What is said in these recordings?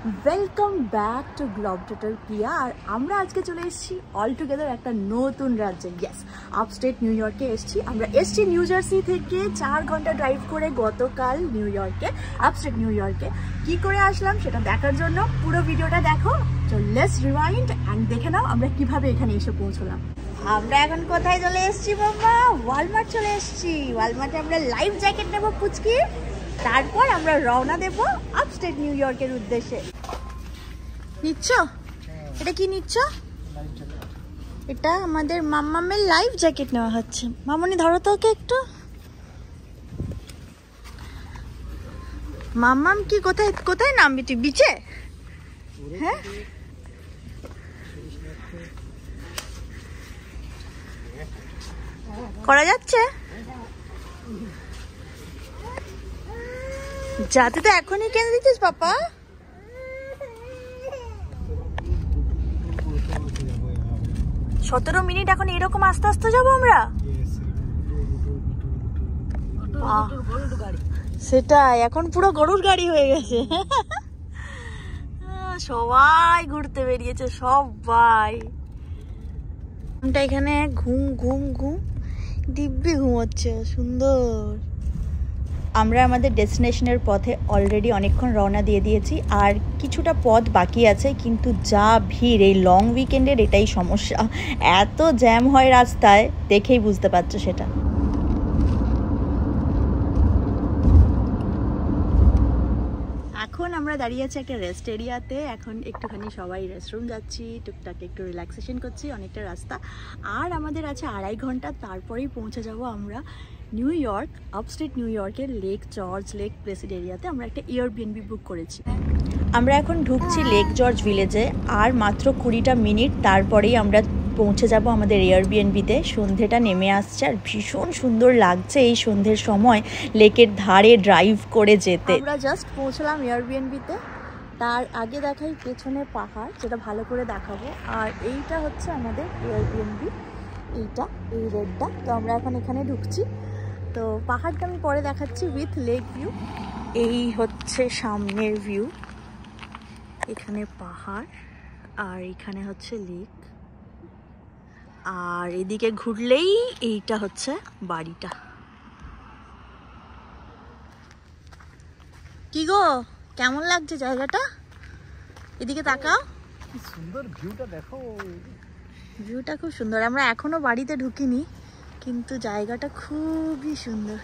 Welcome back to globe total Priya. আর আমরা আজকে চলে এসেছি অল টুগেদার একটা নতুন রাজ্যে। ইয়েস, আপস্টেট নিউ ইয়র্কে এসেছি। আমরা এসেছি নিউ জার্সি থেকে 4 ঘন্টা ড্রাইভ করে গতকাল নিউ ইয়র্কে, আপস্টেট নিউ ইয়র্কে। কী করে আসলাম সেটা দেখার জন্য পুরো ভিডিওটা দেখো। তো লেটস রিওয়াইন্ড অ্যান্ড দেখে নাও আমরা কিভাবে এখানে এসে পৌঁছলাম। আমরা এখন কোথায় চলে এসেছি বাবা? ওয়ালমার্ট চলে এসেছি। ওয়ালমার্টে আমরা লাইফ জ্যাকেট নেবো পুচকি, তারপর আমরা রওনা দেব আপস্টেট নিউ ইয়র্কের উদ্দেশ্যে। নিচ্ছ? এটা কি নিচ্ছ? এটা আমাদের মাম্মামের লাইফ জ্যাকেট নেওয়া হচ্ছে। মামনি ধরো তো ওকে একটু। মাম্মাম কি কোথায় কোথায় নামবি তুই? বিচে? হ্যাঁ, করা যাচ্ছে? যাতে তো এখনই কিনে দিচ্ছিস পাপা। সতেরো মিনিট এখন এরকম আস্তে আস্তে যাবো আমরা। সেটাই, এখন পুরো গরুর গাড়ি হয়ে গেছে। সবাই ঘুরতে বেরিয়েছে, সবাই। এখানে ঘুম ঘুম ঘুম দিব্যি ঘুমোচ্ছে, সুন্দর। আমরা আমাদের ডেস্টিনেশনের পথে অলরেডি অনেকক্ষণ রওনা দিয়ে দিয়েছি, আর কিছুটা পথ বাকি আছে। কিন্তু যা ভিড় এই লং উইকেন্ডের, এটাই সমস্যা। এত জ্যাম হয় রাস্তায়, দেখেই বুঝতে পারছো সেটা। এখন আমরা দাঁড়িয়ে আছি একটা রেস্ট এরিয়াতে। এখন একটুখানি সবাই রেস্টরুম যাচ্ছি, টুকটাক একটু রিল্যাক্সেশন করছি। অনেকটা রাস্তা আর আমাদের আছে 2.5 ঘন্টা, তারপরেই পৌঁছে যাব আমরা নিউ ইয়র্ক, আপস্টেট নিউ ইয়র্কের লেক জর্জ, লেক প্লেসিড এরিয়াতে। আমরা একটা এয়ারবিএনবি বুক করেছি। আমরা এখন ঢুকছি লেক জর্জ ভিলেজে, আর মাত্র 20টা মিনিট, তারপরেই আমরা পৌঁছে যাব আমাদের এয়ারবিএনবিতে। সন্ধেটা নেমে আসছে আর ভীষণ সুন্দর লাগছে এই সন্ধ্যের সময় লেকের ধারে ড্রাইভ করে যেতে। আমরা জাস্ট পৌঁছলাম এয়ারবিএনবিতে। তার আগে দেখাই পেছনে পাহাড়, যেটা ভালো করে দেখাবো। আর এইটা হচ্ছে আমাদের এয়ারবিএনবি, এইটা এই রেডটা। তো আমরা এখন এখানে ঢুকছি। তো পাহাড়টা আমি পরে দেখাচ্ছি উইথ লেক ভিউ। এই হচ্ছে সামনের ভিউ, এখানে পাহাড় আর এখানে হচ্ছে লেক। আর এদিকে ঘুরলেই এইটা হচ্ছে বাড়িটা। কি গো, কেমন লাগছে জায়গাটা? এদিকে তাকাও, কি সুন্দর ভিউটা দেখো। ভিউটা খুব সুন্দর। আমরা এখনো বাড়িতে ঢুকিনি, কিন্তু জায়গাটা খুবই সুন্দর।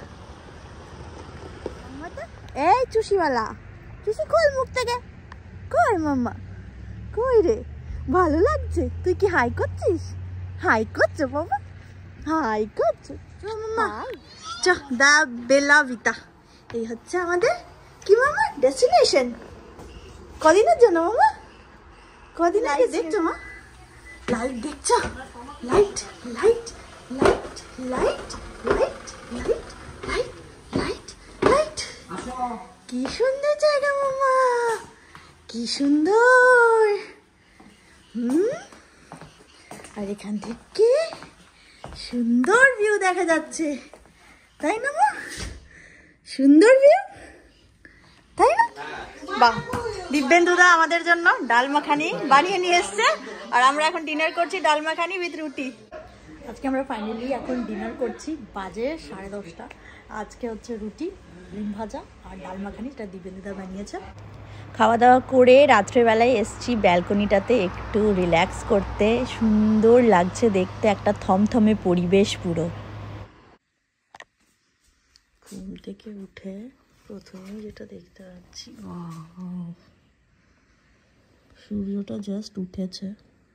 এই চুষিওয়ালা, চুষি খোল মুখ থেকে। কই মাম্মা, কই রে? ভালো লাগছে? তুই কি হাই করছিস? হাই করছো বাবা, হাই করছো মাম্মা। চ দা বেলা ভিতা। এই হচ্ছে আমাদের কি মামা ডেস্টিনেশন। কদিনের জন্য মামা? কদিন আগে দেখছো মা? লাইট দেখছো? Light light light light light light light light light. কি সুন্দর জায়গা মামা, কি সুন্দর। আর এখান থেকে সুন্দর ভিউ দেখা যাচ্ছে, তাই না মা? সুন্দর ভিউ, তাই না? বাহ, দিব্যেন্দুদা আমাদের জন্য ডাল মাখানি বানিয়ে নিয়ে এসছে। আর আমরা এখন ডিনার করছি ডাল মাখানি উইথ রুটি। আজকে আমরা ফাইনালি এখন ডিনার করছি, বাজে 10:30। আজকে হচ্ছে রুটি, ডিম ভাজা আর ডাল মাখানি, যেটা দিব্যেন্দুদা বানিয়েছে। খাওয়া দাওয়া করে রাত্রেবেলায় এসছি ব্যালকনিটাতে একটু রিল্যাক্স করতে। সুন্দর লাগছে দেখতে, একটা থমথমে পরিবেশ পুরো। ঘুম থেকে উঠে প্রথমে যেটা দেখতে পাচ্ছি, সূর্যটা জাস্ট উঠেছে।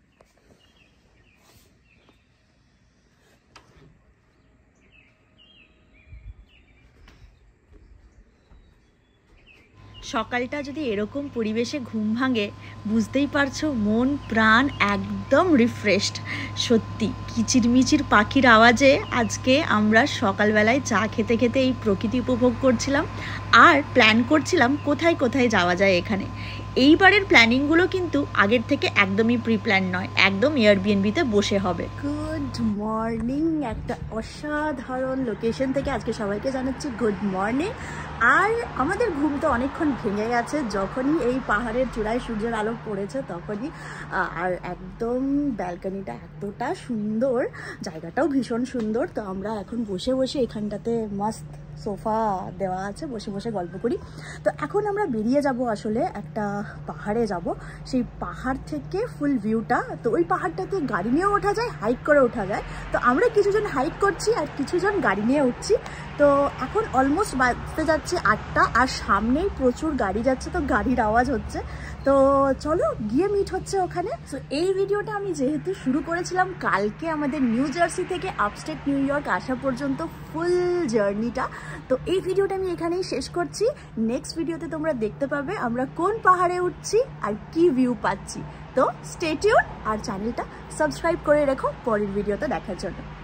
সকালটা যদি এরকম পরিবেশে ঘুম ভাঙে, বুঝতেই পারছো মন প্রাণ একদম রিফ্রেশড। সত্যি কিচিরমিচির পাখির আওয়াজে আজকে আমরা সকালবেলায় চা খেতে খেতে এই প্রকৃতি উপভোগ করছিলাম, আর প্ল্যান করছিলাম কোথায় কোথায় যাওয়া যায় এখানে। এইবারের প্ল্যানিংগুলো কিন্তু আগের থেকে একদমই প্রি প্ল্যান নয়, একদম এয়ারবিএনবিতে বসে হবে। গুড মর্নিং, একটা অসাধারণ লোকেশন থেকে আজকে সবাইকে জানাচ্ছি গুড মর্নিং। আর আমাদের ঘুম তো অনেকক্ষণ ভেঙে গেছে, যখনই এই পাহাড়ের চূড়ায় সূর্যের আলো পড়েছে তখনই। আর একদম ব্যালকনিটা এতটা সুন্দর, জায়গাটাও ভীষণ সুন্দর। তো আমরা এখন বসে বসে এখানটাতে মস্ত সোফা দেওয়া আছে, বসে বসে গল্প করি। তো এখন আমরা বেরিয়ে যাব, আসলে একটা পাহাড়ে যাব। সেই পাহাড় থেকে ফুল ভিউটা, তো ওই পাহাড়টাতে গাড়ি নিয়েও ওঠা যায়, হাইক করে ওঠা যায়। তো আমরা কিছুজন হাইক করছি আর কিছুজন গাড়ি নিয়ে উঠছি। তো এখন অলমোস্ট বাজতে যাচ্ছে 8টা, আর সামনেই প্রচুর গাড়ি যাচ্ছে, তো গাড়ির আওয়াজ হচ্ছে। তো চলো গিয়ে মিট হচ্ছে ওখানে। তো এই ভিডিওটা আমি যেহেতু শুরু করেছিলাম কালকে আমাদের নিউ জার্সি থেকে আপস্টেট নিউ ইয়র্ক আসা পর্যন্ত ফুল জার্নিটা, তো এই ভিডিওটা আমি এখানেই শেষ করছি। নেক্সট ভিডিওতে তোমরা দেখতে পাবে আমরা কোন পাহাড়ে উঠছি আর কি ভিউ পাচ্ছি। তো স্টে টিউন আর চ্যানেলটা সাবস্ক্রাইব করে রেখো পরের ভিডিওতে দেখার জন্য।